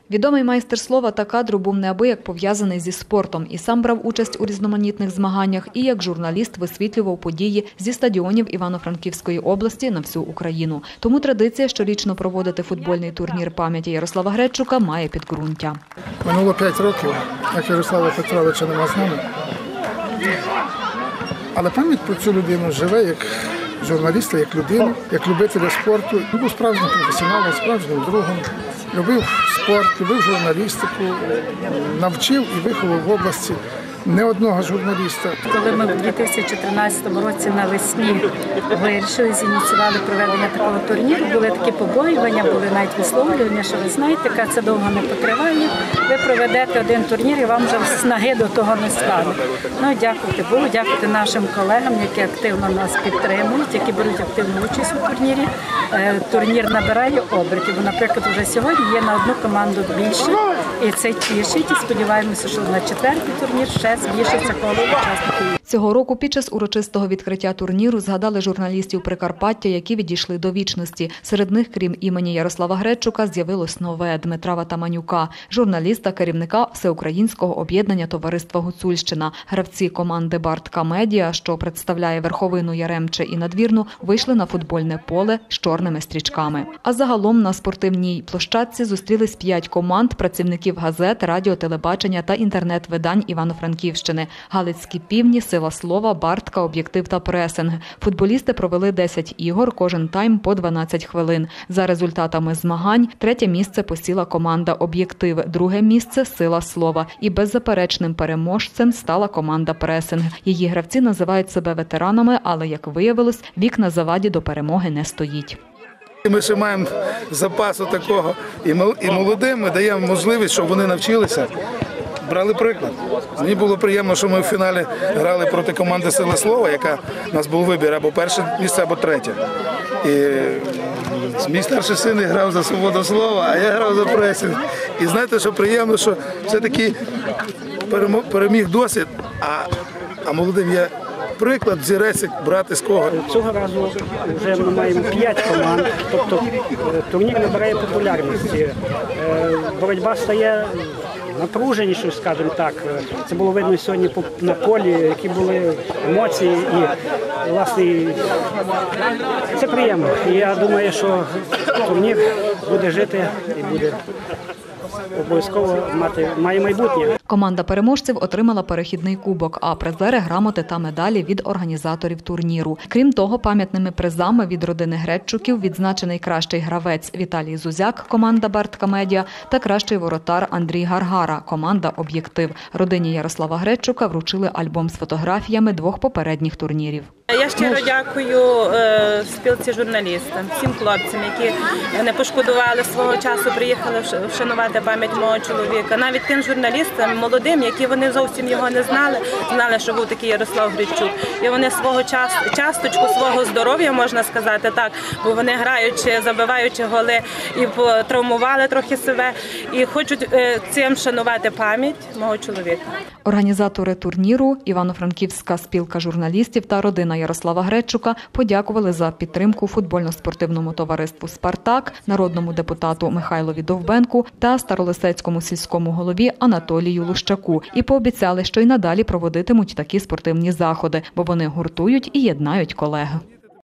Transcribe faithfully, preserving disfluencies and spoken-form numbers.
Відомий майстер слова та кадру був неабияк пов'язаний зі спортом і сам брав участь у різноманітних змаганнях і як журналіст висвітлював події зі стадіонів Івано-Франківської області на всю Україну. Тому традиція щорічно проводити футбольний турнір пам'яті Ярослава Гречука має підґрунтя. Минуло п'ять років, як Ярослава Петровича нема з нами. Але пам'ять про цю людину живе як журналіста, як людину, як любителя спорту. Він був справжнім професіоналом, справжнім другом. Любив спорт, любив журналістику, навчив і виховав в області не одного журналіста. Коли ми в дві тисячі тринадцятому році навесні вирішили, зініціювали проведення такого турніру, були такі побоювання, були навіть висловлювання, що ви знаєте, яка це довго не потриває, ви проведете один турнір і вам вже снаги до того не стане. Ну, дякувати Богу, дякувати нашим колегам, які активно нас підтримують, які беруть активну участь у турнірі. Турнір набирає обертів, бо, наприклад, вже сьогодні є на одну команду більше, і це тішить, і сподіваємося, що на четвертий турнір ще збільшиться коло учасників. Цього року під час урочистого відкриття турніру згадали журналістів Прикарпаття, які відійшли до вічності. Серед них, крім імені Ярослава Гречука, з'явилось нове – Дмитра Ватаманюка, журналіста, керівника Всеукраїнського об'єднання товариства «Гуцульщина». Гравці команди «Бартка Медіа», що представляє Верховину, Яремче і Надвірну, вийшли на футбольне поле з чорними стрічками. А загалом на спортивній площадці зустрілись п'ять команд працівників газет, радіо, телебачення та інтернет-видань Івано-Франківщини – Галицькі півні, Сила слова, Бартка, Об'єктив та Пресинг. Футболісти провели десять ігор, кожен тайм по дванадцять хвилин. За результатами змагань третє місце посіла команда «Об'єктив», друге місце – Сила слова. І беззаперечним переможцем стала команда «Пресинг». Її гравці називають себе ветеранами, але, як виявилось, вік на заваді до перемоги не стоїть. Ми ще маємо запасу такого і молодим ми даємо можливість, щоб вони навчилися. Брали приклад. Мені було приємно, що ми в фіналі грали проти команди «Сила слова», яка у нас був вибір або перше місце, або третє. І мій старший син грав за свободу слова, а я грав за пресинг. І знаєте, що приємно, що все-таки переміг досвід, а, а молодим є приклад, взірець брати з кого. Цього разу вже ми маємо п'ять команд, тобто турнір набирає популярності. Боротьба стає напруженішою, скажімо так. Це було видно сьогодні на полі, які були емоції і, власне, це приємно. І я думаю, що турнір буде жити і буде обов'язково мати, має майбутнє. Команда переможців отримала перехідний кубок, а призери – грамоти та медалі від організаторів турніру. Крім того, пам'ятними призами від родини Гречуків відзначений кращий гравець Віталій Зузяк, команда «Бартка Медіа», та кращий воротар Андрій Гаргара, команда «Об'єктив». Родині Ярослава Гречука вручили альбом з фотографіями двох попередніх турнірів. Я щиро дякую е, спілці журналістам, всім хлопцям, які не пошкодували свого часу, приїхали вшанувати пам'ять мого чоловіка. Навіть тим журналістам, молодим, які вони зовсім його не знали, знали, що був такий Ярослав Гречук. І вони свого час, часточку свого здоров'я, можна сказати так, бо вони граючи, забиваючи голи і травмували трохи себе, і хочуть е, цим вшанувати пам'ять мого чоловіка. Організатори турніру, Івано-Франківська спілка журналістів та родина Ярослава Гречука подякували за підтримку футбольно-спортивному товариству «Спартак», народному депутату Михайлові Довбенку та старолисецькому сільському голові Анатолію Лущаку і пообіцяли, що й надалі проводитимуть такі спортивні заходи, бо вони гуртують і єднають колег.